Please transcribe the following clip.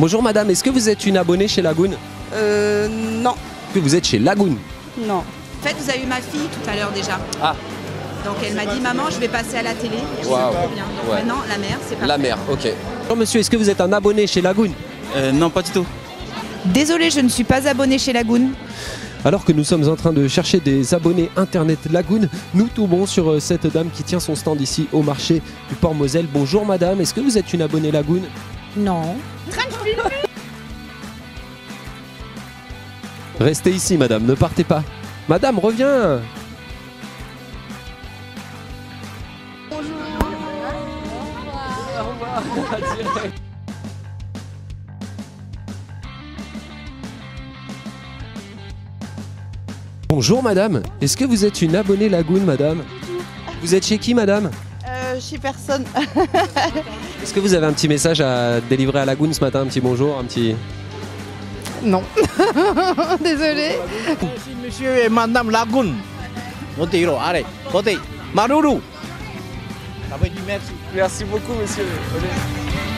Bonjour madame, est-ce que vous êtes une abonnée chez Lagoon? Non. Est-ce que vous êtes chez Lagoon? Non. En fait, vous avez eu ma fille tout à l'heure déjà. Ah. Donc elle m'a dit maman, je vais passer à la télé. Je dis, Waouh. trop bien. Donc Ouais. maintenant la mère, c'est pas La mère, ok. Bonjour monsieur, est-ce que vous êtes un abonné chez Lagoon? Non, pas du tout. Désolée, je ne suis pas abonnée chez Lagoon. Alors que nous sommes en train de chercher des abonnés internet Lagoon, nous tombons sur cette dame qui tient son stand ici au marché du Port Moselle. Bonjour madame, est-ce que vous êtes une abonnée Lagoon? Non. Restez ici madame, ne partez pas. Madame, reviens. Bonjour madame, est-ce que vous êtes une abonnée Lagoon madame? Vous êtes chez qui madame? Chez personne. Est-ce que vous avez un petit message à délivrer à Lagoon ce matin, un petit bonjour, un petit... Non. Désolée. Si monsieur et madame Lagoon. Montiro, allez, côté. Maruru. Ça veut dire merci. Merci beaucoup monsieur.